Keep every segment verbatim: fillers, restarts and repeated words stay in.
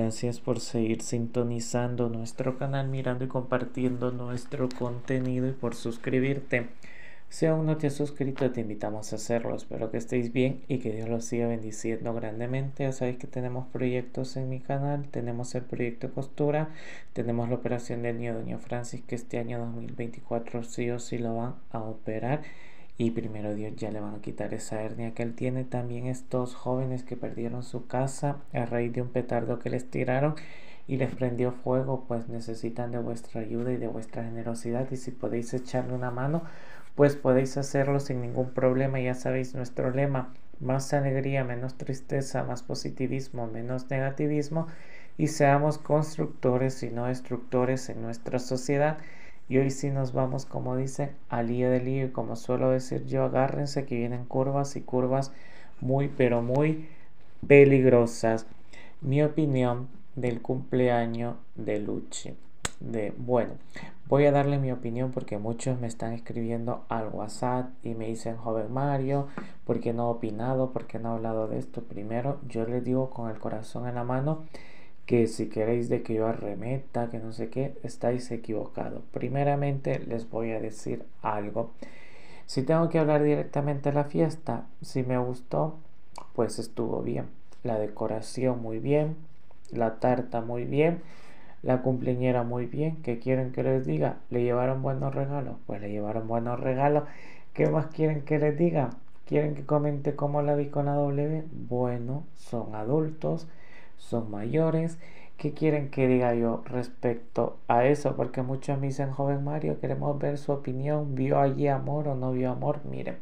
gracias por seguir sintonizando nuestro canal, mirando y compartiendo nuestro contenido y por suscribirte. Si aún no te has suscrito, te invitamos a hacerlo. Espero que estéis bien y que Dios los siga bendiciendo grandemente. Ya sabéis que tenemos proyectos en mi canal. Tenemos el proyecto Costura, tenemos la operación del niño Doña Francis, que este año dos mil veinticuatro sí o sí lo van a operar. Y primero Dios ya le van a quitar esa hernia que él tiene. También estos jóvenes que perdieron su casa a raíz de un petardo que les tiraron y les prendió fuego, pues necesitan de vuestra ayuda y de vuestra generosidad. Y si podéis echarle una mano, pues podéis hacerlo sin ningún problema. Ya sabéis nuestro lema: más alegría, menos tristeza, más positivismo, menos negativismo, y seamos constructores y no destructores en nuestra sociedad. Y hoy sí nos vamos, como dice, al lío del lío, y como suelo decir yo, agárrense que vienen curvas y curvas muy pero muy peligrosas. Mi opinión del cumpleaños de Luchi. De, bueno, voy a darle mi opinión porque muchos me están escribiendo al WhatsApp y me dicen: joven Mario, ¿por qué no ha opinado? ¿Por qué no ha hablado de esto? Primero, yo les digo con el corazón en la mano que si queréis de que yo arremeta, que no sé qué, estáis equivocados. Primeramente les voy a decir algo. Si tengo que hablar directamente de la fiesta, si me gustó, pues estuvo bien. La decoración muy bien, la tarta muy bien, la cumpleañera muy bien. ¿Qué quieren que les diga? ¿Le llevaron buenos regalos? Pues le llevaron buenos regalos. ¿Qué más quieren que les diga? ¿Quieren que comente cómo la vi con la W? Bueno, son adultos, son mayores. ¿Qué quieren que diga yo respecto a eso? Porque muchos me dicen: joven Mario, queremos ver su opinión. ¿Vio allí amor o no vio amor? Miren,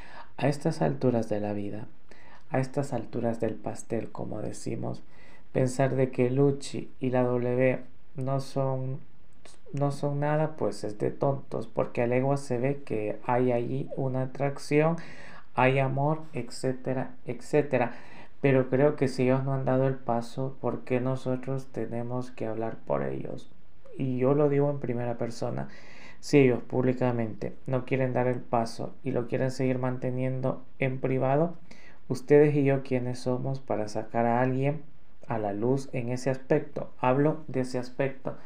a estas alturas de la vida, a estas alturas del pastel, como decimos, pensar de que Luchi y la W no son, no son nada, pues es de tontos, porque a legua se ve que hay allí una atracción, hay amor, etcétera, etcétera. Pero creo que si ellos no han dado el paso, ¿por qué nosotros tenemos que hablar por ellos? Y yo lo digo en primera persona: si ellos públicamente no quieren dar el paso y lo quieren seguir manteniendo en privado, ustedes y yo, ¿quiénes somos para sacar a alguien a la luz en ese aspecto? Hablo de ese aspecto.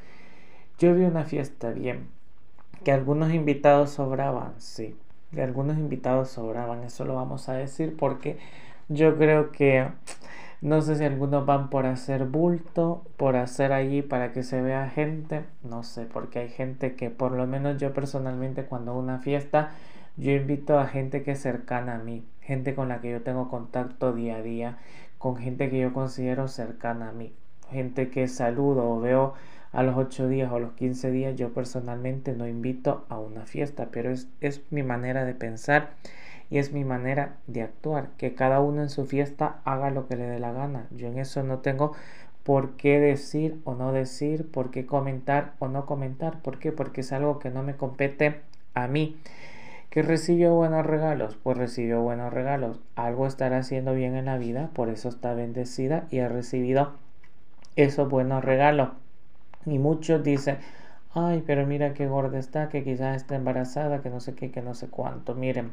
Yo vi una fiesta bien, que algunos invitados sobraban, sí, que algunos invitados sobraban, eso lo vamos a decir porque yo creo que, no sé si algunos van por hacer bulto, por hacer allí para que se vea gente, no sé, porque hay gente que, por lo menos yo personalmente, cuando hago una fiesta, yo invito a gente que es cercana a mí, gente con la que yo tengo contacto día a día, con gente que yo considero cercana a mí, gente que saludo o veo a los ocho días o a los quince días. Yo personalmente no invito a una fiesta, pero es, es mi manera de pensar y es mi manera de actuar. Que cada uno en su fiesta haga lo que le dé la gana. Yo en eso no tengo por qué decir o no decir, por qué comentar o no comentar. ¿Por qué? Porque es algo que no me compete a mí. ¿Que recibió buenos regalos? Pues recibió buenos regalos. Algo estará haciendo bien en la vida, por eso está bendecida y ha recibido esos buenos regalos. Y muchos dicen: ay, pero mira qué gorda está, que quizás está embarazada, que no sé qué, que no sé cuánto. Miren,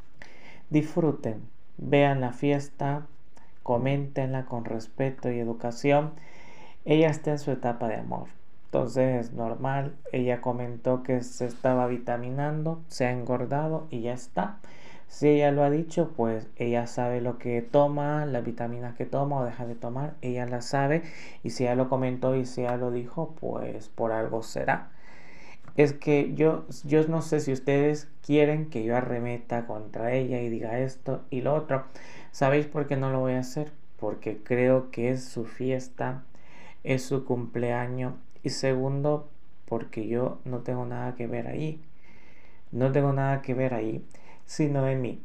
disfruten, vean la fiesta, coméntenla con respeto y educación. Ella está en su etapa de amor, entonces es normal. Ella comentó que se estaba vitaminando, se ha engordado y ya está. Si ella lo ha dicho, pues ella sabe lo que toma, las vitaminas que toma o deja de tomar, ella la sabe. Y si ella lo comentó y si ella lo dijo, pues por algo será. Es que yo, yo no sé si ustedes quieren que yo arremeta contra ella y diga esto y lo otro. ¿Sabéis por qué no lo voy a hacer? Porque creo que es su fiesta, es su cumpleaños. Y segundo, porque yo no tengo nada que ver ahí. No tengo nada que ver ahí, sino de mí,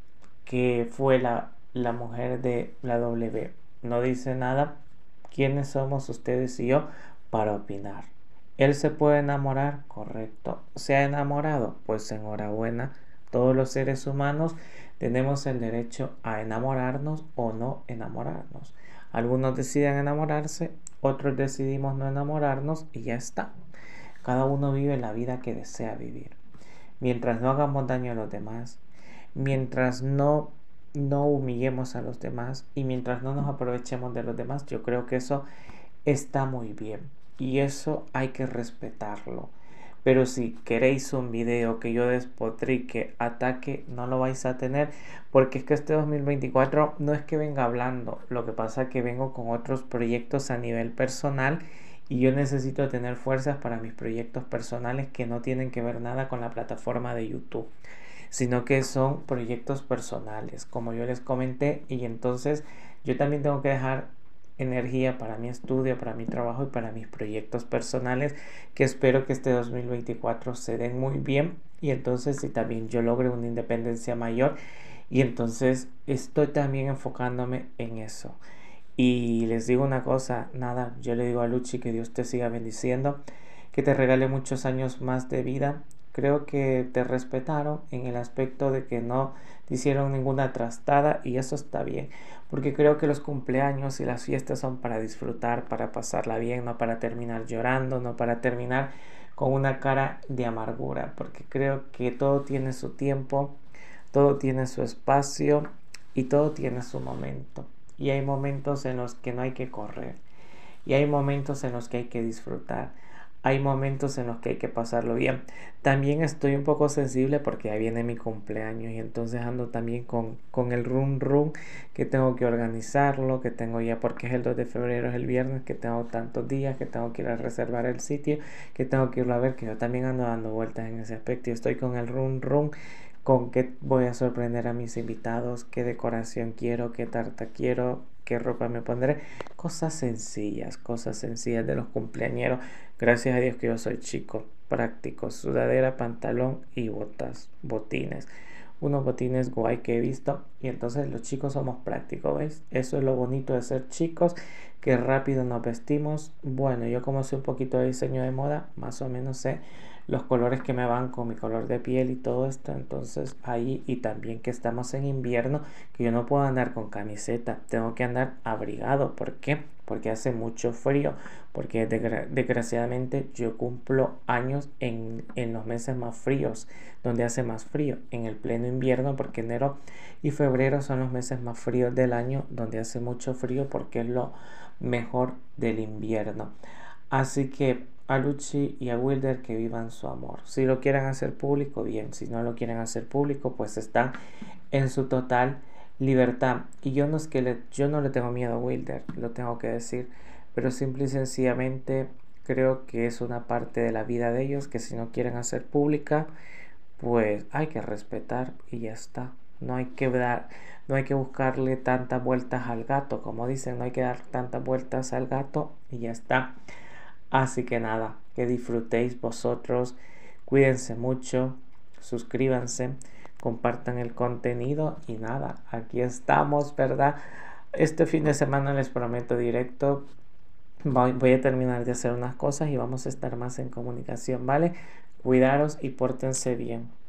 que fue la, la mujer de la W. No dice nada. ¿Quiénes somos ustedes y yo para opinar? ¿Él se puede enamorar? Correcto. ¿Se ha enamorado? Pues enhorabuena. Todos los seres humanos tenemos el derecho a enamorarnos o no enamorarnos. Algunos deciden enamorarse, otros decidimos no enamorarnos y ya está. Cada uno vive la vida que desea vivir. Mientras no hagamos daño a los demás, mientras no, no humillemos a los demás y mientras no nos aprovechemos de los demás, yo creo que eso está muy bien y eso hay que respetarlo. Pero si queréis un video que yo despotrique, ataque, no lo vais a tener, porque es que este dos mil veinticuatro no es que venga hablando, lo que pasa es que vengo con otros proyectos a nivel personal y yo necesito tener fuerzas para mis proyectos personales que no tienen que ver nada con la plataforma de YouTube, sino que son proyectos personales, como yo les comenté, y entonces yo también tengo que dejar energía para mi estudio, para mi trabajo y para mis proyectos personales, que espero que este dos mil veinticuatro se den muy bien y entonces si también yo logre una independencia mayor y entonces estoy también enfocándome en eso. Y les digo una cosa, nada, yo le digo a Luchi que Dios te siga bendiciendo, que te regale muchos años más de vida. Creo que te respetaron en el aspecto de que no te hicieron ninguna trastada y eso está bien, porque creo que los cumpleaños y las fiestas son para disfrutar, para pasarla bien, no para terminar llorando, no para terminar con una cara de amargura, porque creo que todo tiene su tiempo, todo tiene su espacio y todo tiene su momento. Y hay momentos en los que no hay que correr. Y hay momentos en los que hay que disfrutar. Hay momentos en los que hay que pasarlo bien. También estoy un poco sensible porque ya viene mi cumpleaños y entonces ando también con, con el run run que tengo que organizarlo, que tengo ya porque es el dos de febrero, es el viernes, que tengo tantos días, que tengo que ir a reservar el sitio, que tengo que irlo a ver, que yo también ando dando vueltas en ese aspecto y estoy con el run run, con qué voy a sorprender a mis invitados, qué decoración quiero, qué tarta quiero, qué ropa me pondré, cosas sencillas, cosas sencillas de los cumpleañeros. Gracias a Dios que yo soy chico, práctico, sudadera, pantalón y botas, botines. Unos botines guay que he visto y entonces los chicos somos prácticos, ¿ves? Eso es lo bonito de ser chicos, que rápido nos vestimos. Bueno, yo como sé un poquito de diseño de moda, más o menos sé los colores que me van con mi color de piel y todo esto, entonces ahí, y también que estamos en invierno, que yo no puedo andar con camiseta, tengo que andar abrigado. ¿Por qué? Porque hace mucho frío, porque desgra desgraciadamente yo cumplo años en, en los meses más fríos, donde hace más frío, en el pleno invierno, porque enero y febrero son los meses más fríos del año, donde hace mucho frío porque es lo mejor del invierno. Así que a Luchi y a Wilder que vivan su amor. Si lo quieren hacer público, bien. Si no lo quieren hacer público, pues están en su total libertad. Y yo no es que le, yo no le tengo miedo a Wilder, lo tengo que decir, pero simple y sencillamente creo que es una parte de la vida de ellos que si no quieren hacer pública, pues hay que respetar y ya está. No hay que dar, no hay que buscarle tantas vueltas al gato, como dicen, no hay que dar tantas vueltas al gato y ya está. Así que nada, que disfrutéis vosotros, cuídense mucho, suscríbanse, compartan el contenido y nada, aquí estamos, ¿verdad? Este fin de semana les prometo directo, voy, voy a terminar de hacer unas cosas y vamos a estar más en comunicación, ¿vale? Cuidaros y pórtense bien.